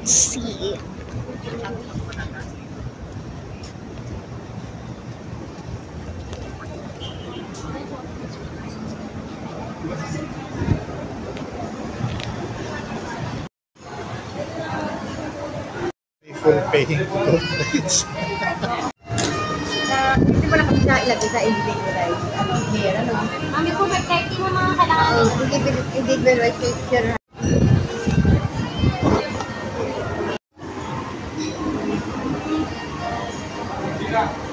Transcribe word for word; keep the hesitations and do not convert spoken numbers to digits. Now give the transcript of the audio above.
see. Full paying to go plates. Hindi mo na kami sa ilagay sa individual. Meron, ano? Mami po, may thirty mo mga kailangan. Oh, individual picture. Yeah.